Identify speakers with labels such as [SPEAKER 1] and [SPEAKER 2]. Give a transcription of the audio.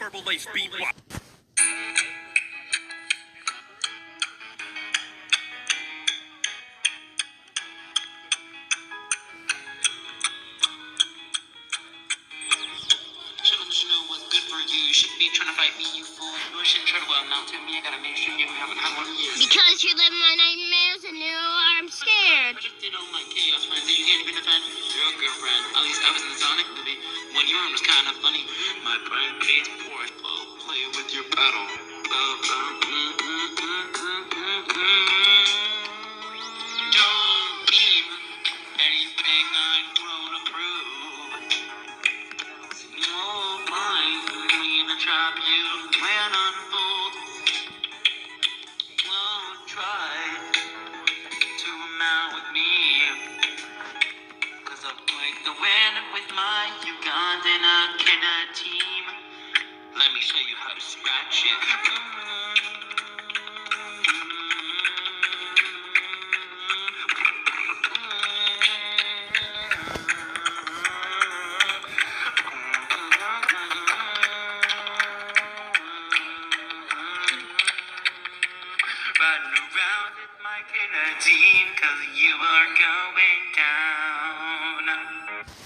[SPEAKER 1] Herbalife beat.
[SPEAKER 2] Trying to fight me, you fool. You shouldn't try to amount to me. I gotta make sure you haven't had one of years.
[SPEAKER 3] Because you live in my nightmares and now I'm scared.
[SPEAKER 2] I just did all my chaos friends that you can't even defend. You're a girlfriend. At least I was in the Sonic movie. When your arm was kind of funny. My brain creates pores. Play with your paddle. Don't beam anything I won't approve. No mind me to trap you when unfold. Won't try to amount with me. Cause I'll break the wind with my Ugandan killer team. Let me show you how to scratch it. Riding around with my killer team, cause you are going down.